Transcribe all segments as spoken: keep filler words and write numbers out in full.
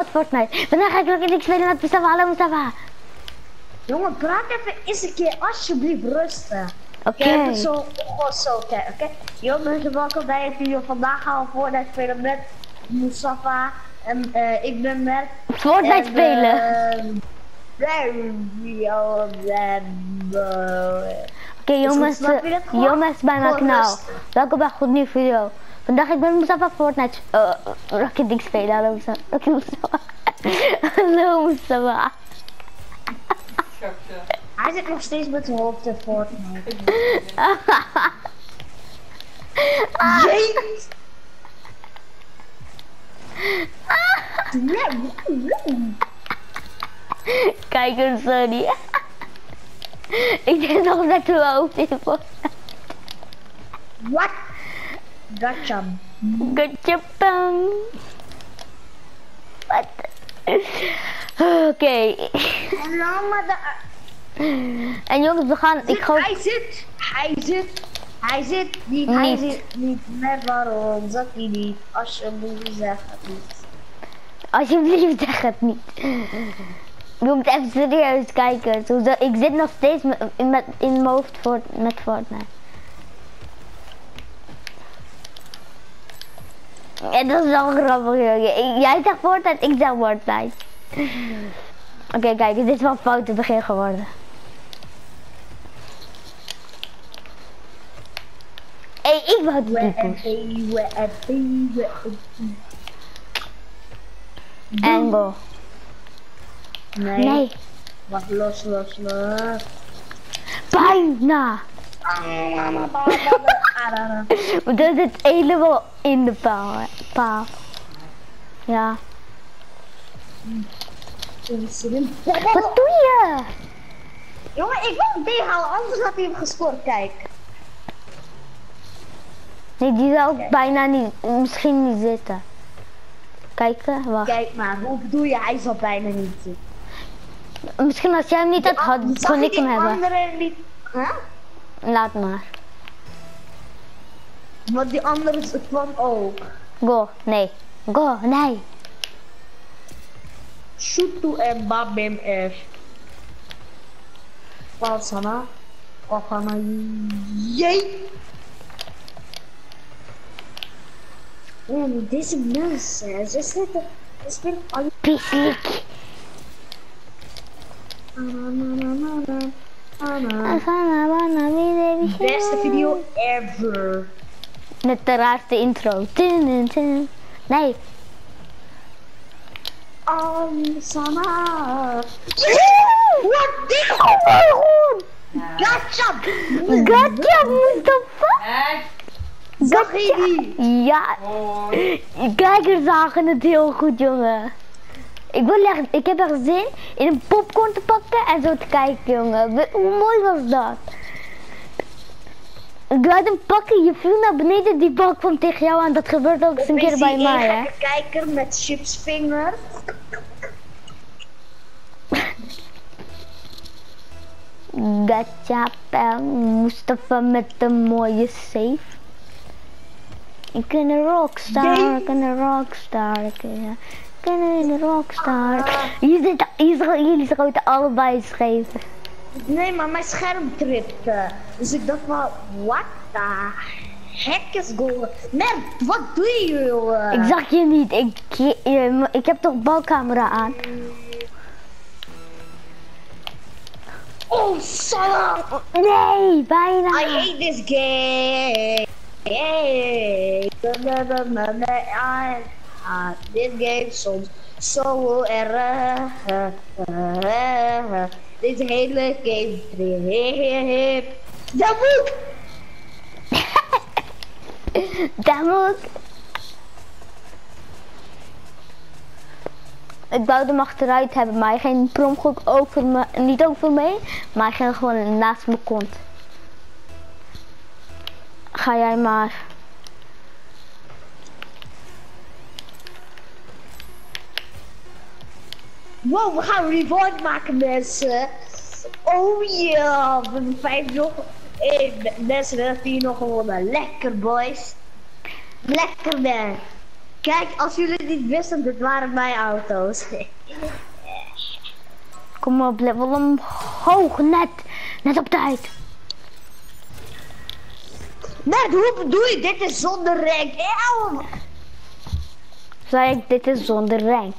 Fortnite. Vandaag ga ik Rocket League spelen met Mustafa. Hallo Mustafa. Jongen, praat even eens een keer alsjeblieft rustig. Oké. Okay. Okay, zo, oh, zo, oké, okay, oké. Okay. Jongens, welkom bij een video. Vandaag gaan we Fortnite spelen met Mustafa. En uh, ik ben met... Fortnite en, spelen. Oké okay, jongens, dus jongens bij mijn kanaal. Welkom bij een goed nieuwe video. Vandaag ik ben Mustafa Fortnite uh, Rocket League spelen. Hallo Mustafa. Hallo Mustafa. Hij zit nog steeds met zijn hoofd in Fortnite. Jezus. Kijk eens, sorry. Ik denk nog net hoe hoofd in Fortnite. Wat? Gotcha. Gotcha bang. Wat? Oké. Okay. En dan maar de... En jongens, we gaan... Zit, ik hoop... Hij zit! Hij zit! Hij zit niet! niet. Hij zit niet! Met waarom? Zeg je niet? Alsjeblieft zeg het niet. Alsjeblieft zeg het niet. Je moet even serieus kijken. Ik zit nog steeds met, met, in mijn hoofd voor, met Fortnite. Ja, dat is wel grappig, jongen. Jij zegt Fortnite, ik zeg Fortnite. Oké, okay, kijk, dit is wel een foute begin geworden. Hé, hey, ik wou die Angle. Nee. Nee. Wacht, los, los, los. Bijna. We doen het helemaal in de paal. paal. Ja. Wat doe je? Jongen, ik wil hem tegenhalen, anders had hij hem gescoord, kijk. Nee, die zou ook bijna niet, misschien niet zitten. Kijken, wacht. Kijk maar, hoe bedoel je, hij zal bijna niet zitten. Misschien als jij hem niet had, had kon ik hem hebben. Andere niet... Huh? Laat maar. Want die andere kwam ook. Go, nee. Go, nee. Shoot to en babim F. Wat sana? Oh, sana. Jee! Man, deze mensen, ze zitten, ze spelen al... Pieslik. Beste video ever. Met de raarste intro. Nee. Um, Sana. Wat dit? Oh mijn god. Gotcha. Gotcha, Mustafa. Zag je die? Ja. Kijkers zagen het heel goed, jongen. Ik, wil echt, ik heb echt zin in een popcorn te pakken en zo te kijken, jongen. Hoe mooi was dat? Ik laat hem pakken, je viel naar beneden, die bal kwam tegen jou aan. Dat gebeurt ook eens een keer bij mij, hè. Kijker met chipsvinger. Gotcha, Mustafa met een mooie save. Ik ben een rockstar, ik ben een rockstar, ik ben een rockstar. Hier zit, hier, jullie schoten allebei scheef. Nee, maar mijn scherm tripte. Dus ik dacht van, what the heck is going? Man, wat doe je, jongen? Ik zag je niet, ik, je, ik heb toch balcamera aan. Oh, son! Nee, bijna. I hate this game. Hey, I hate this game soms zo erg. Deze hele game trip. Dat moet! Dat moet! Ik wou hem achteruit hebben, maar hij ging promgok over me, niet over me, maar hij ging gewoon naast mijn kont. Ga jij maar. Wow, we gaan rewind maken, mensen. Oh ja, we hebben vijf nog. Hey, mensen, we hebben hier nog gewonnen. Lekker, boys. Lekker, man. Kijk, als jullie het niet wisten, dit waren mijn auto's. Kom op, level omhoog, net. Net op tijd. Net, hoe bedoel je? Dit is zonder rank. Eeuw. Zei ik, dit is zonder rank.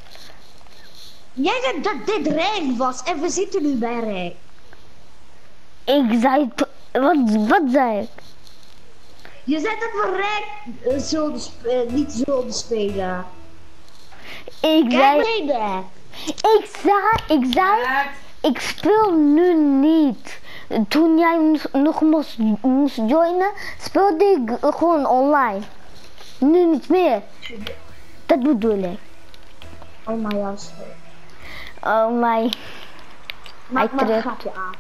Jij zei dat dit rank was en we zitten nu bij rank. Ik zei, wat, wat zei ik? Je zei dat we rank uh, zullen uh, niet zullen spelen. Ik Kijk zei, beneden. ik zei, ik zei, ik speel nu niet. Toen jij nog moest, moest joinen, speelde ik gewoon online. Nu niet meer. Dat bedoel ik. Oh my god. Oh my. Maak Hij maar een tript. grapje aan.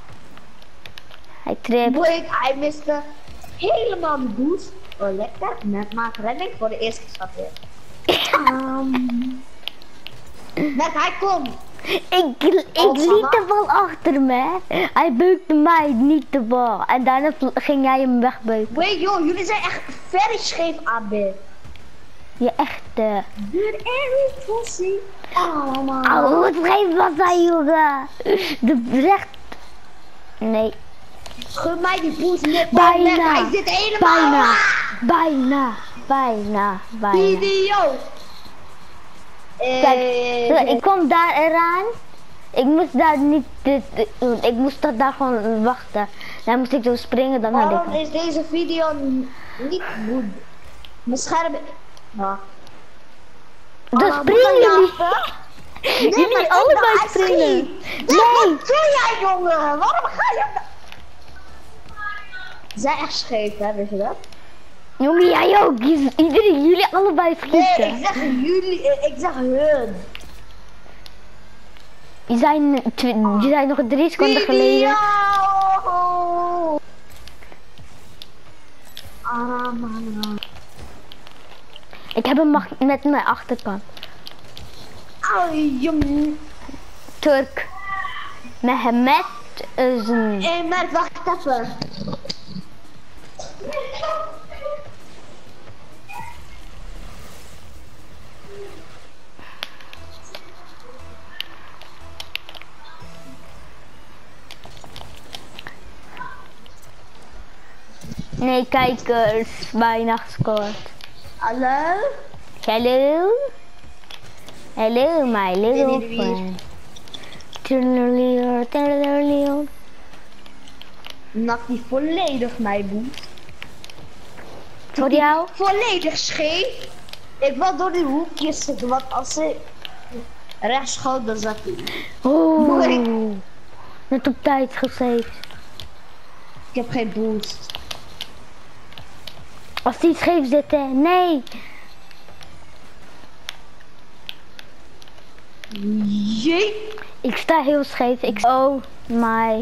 Hij tript. Wait, hij miste helemaal de boost. Oh lekker, net maak redding voor de eerste stap weer. Um. Net, hij komt. Ik, ik liet de bal achter me. Hij beukte mij, niet de bal. En daarna ging jij hem wegbeuken. Wait joh, jullie zijn echt very scheef aan dit. Je echte. Duur Eric Fossie. Oh man. Oh, wat scheef was hij, jongen. De recht. Nee. Gun mij die boost net. Bijna. Hij zit helemaal. Bijna. Bijna. Bijna. Bijna. Video. Kijk, Eh, ik kwam daar eraan. Ik moest daar niet dit doen. Ik moest dat daar gewoon wachten. Dan moest ik zo springen, dan had Waarom ik. is deze video n- niet goed? Mijn scherm. Nou. Dan Ah, springen moet jullie. Nee, Jullie maar ik allebei dacht, springen. Nee. Nee. Wat doe jij, jongen? Waarom ga je... Ze zijn echt scheef, hè, weet je dat? Jongen, jij ook. J- Iedereen, jullie allebei Nee, schieten. ik zeg jullie, eh, ik zeg hun. Je zijn, tw- je zijn nog drie seconden Video! geleden. Ah, man. Ik heb hem mag- met mijn achterkant. Au, jongen. Turk. Mehmet Özün. Hé, Mert, wacht even. Nee, kijkers. Bijna gescoord. Hallo? Hello. Hello, my little niet wie. friend. Turnerlier, turnerlier. Nak die volledig mij boost. Voor jou? Volledig scheef. Ik wil door die hoekjes zitten, want als ik rechts schoot, dan zat hij. Oeh. Net op tijd gesaved. Ik heb geen boost. Als die scheef zit, hè. Nee. Jee. Ik sta heel scheef. Ik... Oh my.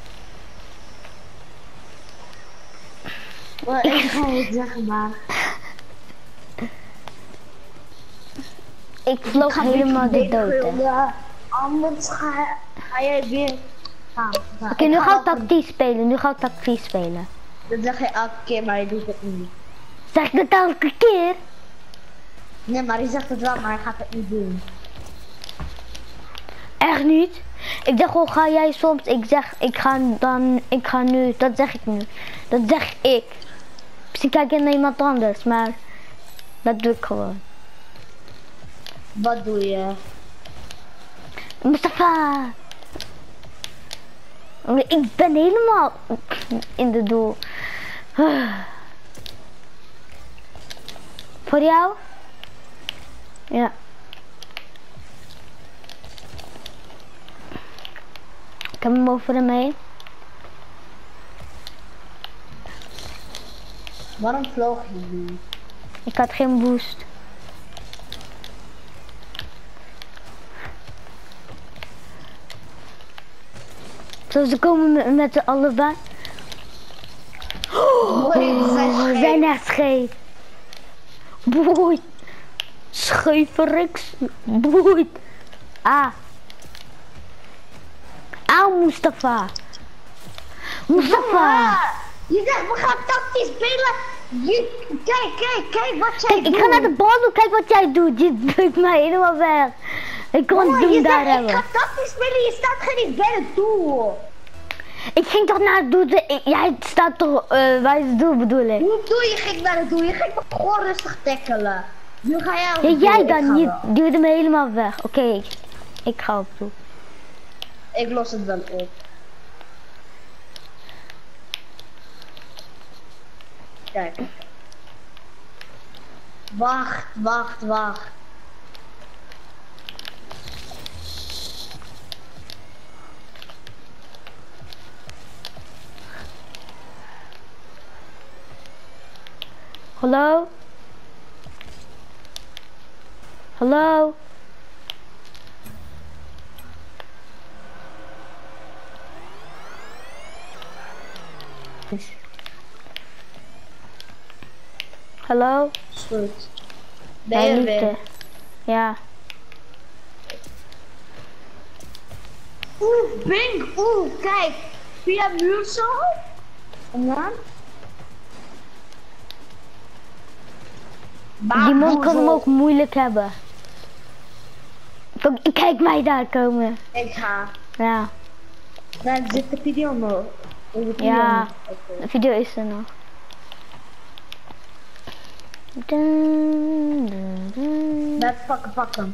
Well, ik ga het zeggen, maar. Ik vloog ga helemaal de weer dood, hè. verdedigen, anders ga, ga jij weer gaan. gaan. Oké, Ik nu ga gaan we dat- tactisch spelen. Nu gaan we tactisch spelen. Dat zeg je elke keer, maar je doet het niet. Zeg ik dat elke keer? Nee, maar je zegt het wel, maar je gaat het niet doen. Echt niet. Ik zeg gewoon, ga jij soms? Ik zeg, ik ga dan, ik ga nu. Dat zeg ik nu. Dat zeg ik. Misschien kijk je naar iemand anders, maar dat doe ik gewoon. Wat doe je? Mustafa! Ik ben helemaal in de doel. Voor jou? Ja. Ik heb hem over hem heen. Waarom vloog je niet? Ik had geen boost. Zo, ze komen met, met z'n allebei. Mooi, ze zijn Oh, ze scheef. zijn echt scheef. Boeit. Scheuverix. Boeit. Ah. Auw, Mustafa. Mustafa. Ah, je zegt we gaan tactisch spelen Je, kijk, kijk, kijk wat jij Kijk, doet. ik ga naar de bal doen, kijk wat jij doet. Je drukt mij helemaal weg. Ik kon Oh, het doen je daar zegt, hebben. ik ga tactisch spelen, je staat geen niet bij het doel. Ik ging toch naar het doel, ik- jij staat toch uh, bij het doel bedoel ik. Hoe doe je ging naar het doel? Je ging toch gewoon rustig tackelen. Nu ga jij op Ja, het jij doel, ik dan, ga je wel. duwde me helemaal weg. Oké, ik, ik ga op doel. Ik los het wel op. Kijk. Wacht, wacht, wacht. Hallo? Hallo? Hallo? Is goed. Ben Mijn je liefde. weer? Ja. Oeh, Bing, oeh, kijk. Via muur zo. Ja. Die man kan hem ook moeilijk hebben. Kijk, kijk mij daar komen. Ik ga. Ja. Daar zit de video nog. Is de video Ja. nog? Oké. De video is er nog. Dun, dun, dun. Laat pakken, pakken.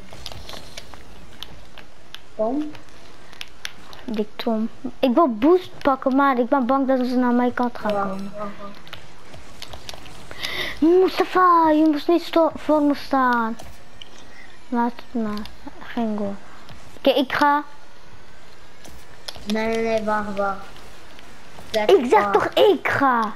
Kom. Dik Tom. Ik wil boost pakken, maar ik ben bang dat ze naar mijn kant gaan Wacht, komen. wacht, wacht. Mustafa, je moest niet sto- voor me staan. Laat het maar. Geen goal. Oké, ik ga. Nee, nee, nee, wacht, wacht. Zeg Ik zeg wacht. toch ik ga.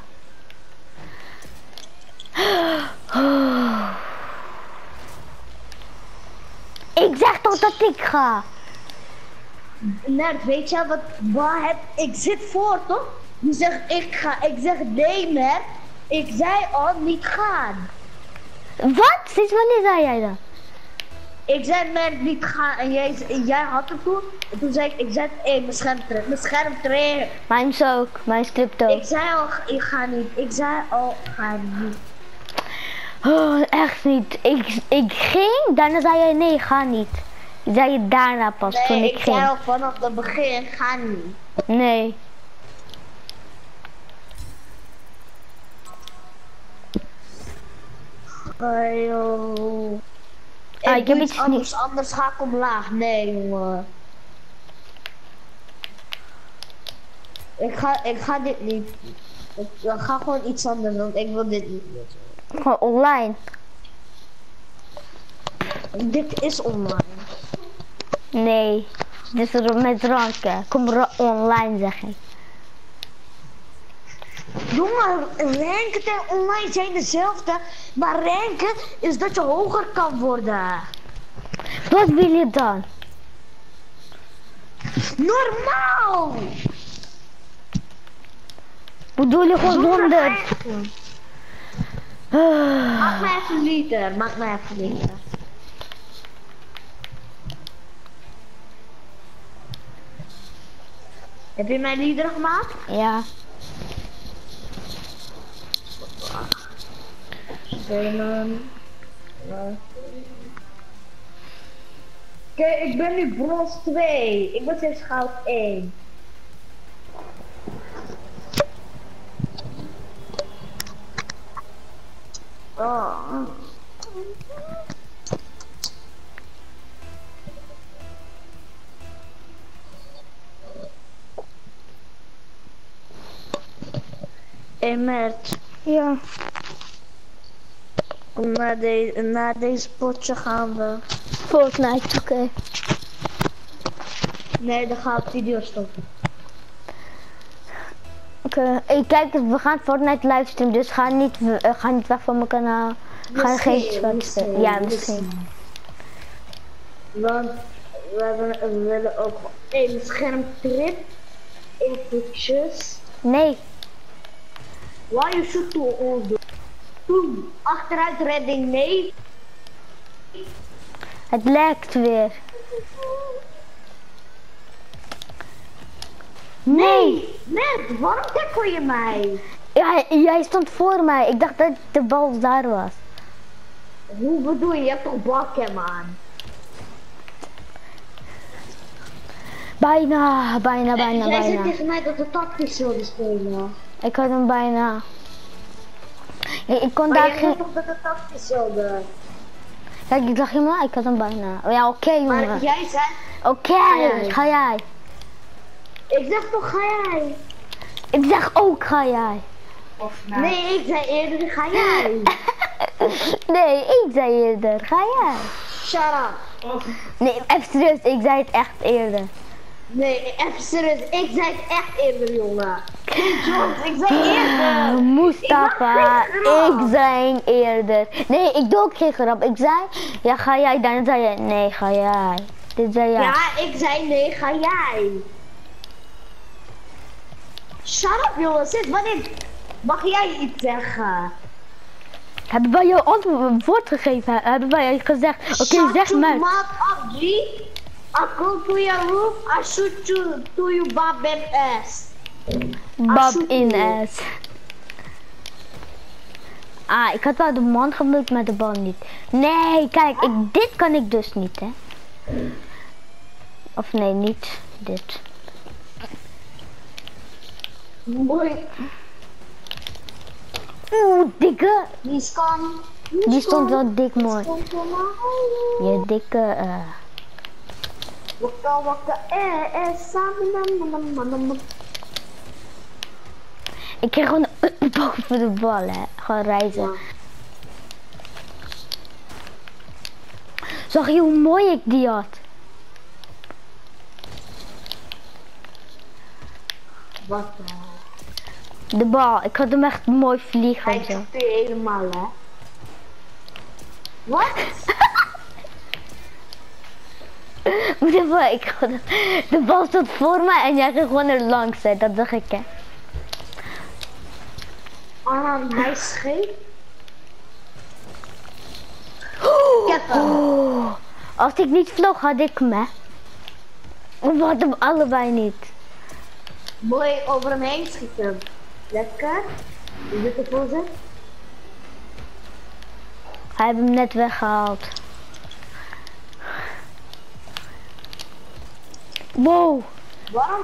Ik zeg toch dat ik ga. Nerd, weet je wat, waar het, ik zit voor toch? Je zegt ik ga, ik zeg nee Nerd. Ik zei al niet gaan. Wat? Sinds wanneer zei jij dat? Ik zei Nerd niet gaan en jij, jij had het toen. En toen zei ik, ik zet één, mijn scherm terug, mijn scherm terug. Mijn is ook. Mijn is crypto. Ik zei al, ik ga niet. Ik zei al, ga niet. Oh, echt niet. Ik, ik ging, daarna zei jij nee, ga niet. Zei je daarna pas toen Nee, ik ik ging. zei al vanaf het begin, ga niet. Nee. Oh, joh. Ah, ik ik heb doe iets iets anders, anders ga ik omlaag. Nee, jongen. Ik ga, ik ga dit niet. Ik, ik ga gewoon iets anders, want ik wil dit niet. Gewoon online. Dit is online. Nee. Dit is met ranken. Kom ra online zeg ik. Jongen, ranken en online zijn dezelfde, maar ranken is dat je hoger kan worden. Wat wil je dan? Normaal! Bedoel je gewoon honderd? ranken. Ah. Maak mij even een liter, maak mij even een liter. Heb je mijn liederen gemaakt? Ja. Spelen. Kijk, ik ben nu brons twee. Ik ben steeds goud één. Oh. Hey Mert, Ja. kom naar, de, naar deze potje gaan we. Fortnite, oké. Nee, dan ga ik video stoppen. Oké. Hey, kijk, we gaan Fortnite livestream, dus ga niet, uh, ga niet weg van mijn kanaal. Ga geen Misschien, misschien, Ja, misschien. Want we, hebben, we willen ook een schermtrip. Eventjes. Nee. Why you should to ons doen? Boom. Achteruit redding, nee. Het lekt weer. Nee. Net, waarom tackle je mij? Ja, jij stond voor mij. Ik dacht dat de bal daar was. Hoe bedoel je? Je hebt toch balcam aan? Bijna, bijna, bijna, Jij bijna. zei tegen mij dat we tactisch zouden spelen. Ik had hem bijna. Ik, ik kon Maar daar jij geen... zei toch dat we tactisch zouden? Kijk, ik dacht helemaal, ik had hem bijna. Ja, oké, okay, Maar jongen. jij zei... Oké, jij. ga jij. Ik zeg toch ga jij? Ik zeg ook ga jij. Of nou. Nee, ik zei eerder ga jij. Nee, ik zei eerder, ga jij. Shut up. Of. Nee, even serieus, ik zei het echt eerder. Nee, even serieus, ik zei het echt eerder, jongen. Geen jokes, ik zei eerder. Mustafa, ik, ik zei eerder. Nee, ik doe ook geen grap. Ik zei, ja ga jij, dan zei je, nee ga jij. Dit zei jij. Ja, ik zei nee, ga jij. Shut up, jongen, sinds wanneer mag jij iets zeggen? Hebben wij jou antwoord gegeven? Hebben wij gezegd, oké, okay, zeg maar. I go to your room, I shoot you to you Bob in ass. Bob in ass. Ah, ik had wel de man gemukt, maar de bal niet. Nee, kijk, ik, dit kan ik dus niet, hè. Of nee, niet dit. Mooi. Oeh, dikke. Die scan. Die stond wel dik mooi. Je dikke, eh. Wakka wakka eh eh samen. Ik kreeg gewoon boven de bal, hè. Gewoon reizen. Ja. Zag je hoe mooi ik die had? Wat? De bal, ik had hem echt mooi vliegen. Hij zit helemaal, hè. Wat? De bal, ik had, de bal stond voor mij en jij ging gewoon er langs, hè. Dat dacht ik, hè. Ah, hij scheep. Oh, als ik niet vloog, had ik hem, hè. We hadden hem allebei niet. Mooi over hem heen schieten. Lekker. Is dit de voorzet? Hij heeft hem net weggehaald. Wow. Waarom?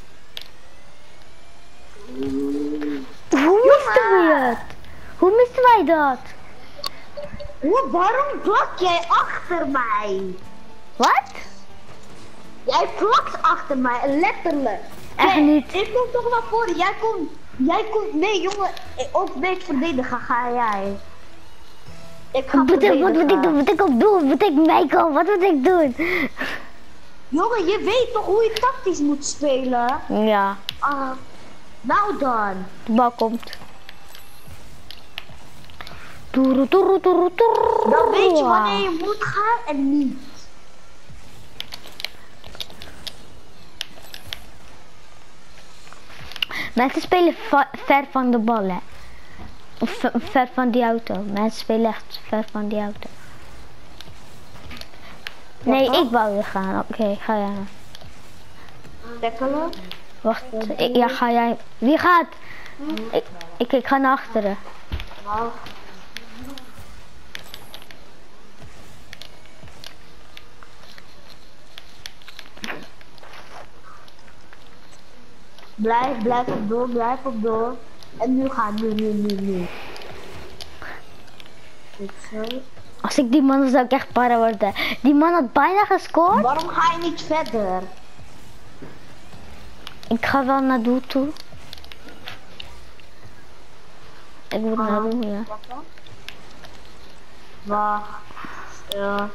Hoe misten we het? Hoe misten wij dat? Hoe, waarom plak jij achter mij? Wat? Jij plakt achter mij, letterlijk. Echt Kijk, niet. Ik kom toch naar voren, jij komt, jij komt, nee jongen, ook weet verdedigen, ga jij. Ik ga Wat, verdedigen. wat moet ik doen? Wat ik op doen? Moet ik Michael? Wat moet ik doen? Jongen, je weet toch hoe je tactisch moet spelen? Ja. Ah, nou dan. De bal komt. Toeru, toeru, toeru, toeru. Dan weet je wanneer je moet gaan en niet. Mensen spelen ver van de bal, hè. Of ver van die auto. Mensen spelen echt ver van die auto. Nee, ik wou weer gaan. Oké, okay, ga jij. Tackelen. Wacht, ik, ja, ga jij. Wie gaat? Ik, ik, ik ga naar achteren. Nou. Blijf, blijf op door, blijf op door. En nu gaat, nu, nu, nu, nu. Goed zo. Als ik die man zou ik echt para worden. Die man had bijna gescoord. Waarom ga je niet verder? Ik ga wel naar doel toe. Ik moet Ah. naar doel, ja. Wacht. Ja.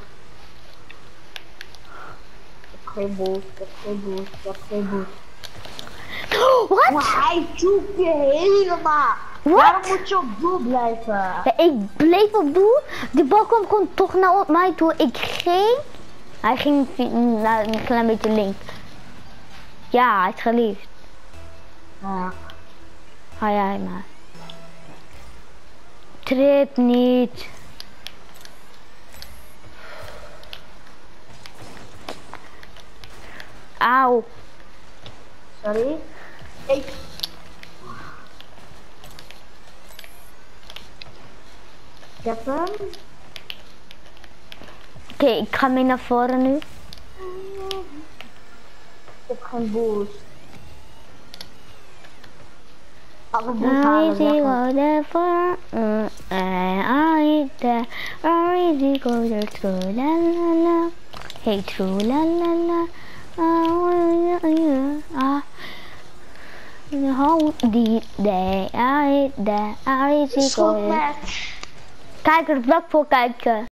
Ik heb geen boost, ik heb geen boost, ik heb geen boost. Wat? Maar hij zoekt je helemaal. Wat? Waarom moet je op doel blijven? Ja, ik bleef op doel. Die bal kwam gewoon toch naar mij toe. Ik ging. Hij ging naar een klein beetje links. Ja, hij is geliefd. Ja. Ga jij maar. Trip niet. Auw. Sorry. Ik. Ik heb hem. Oké, okay, ik ga mee naar voren nu. Ik heb geen boost. Als ik boost halen, Easy weg. go there for uh, I there. Easy go there through la la la. Hey through la la la. Ah, how did they? I there. Easy go there. Kijk er vlak voor kijken.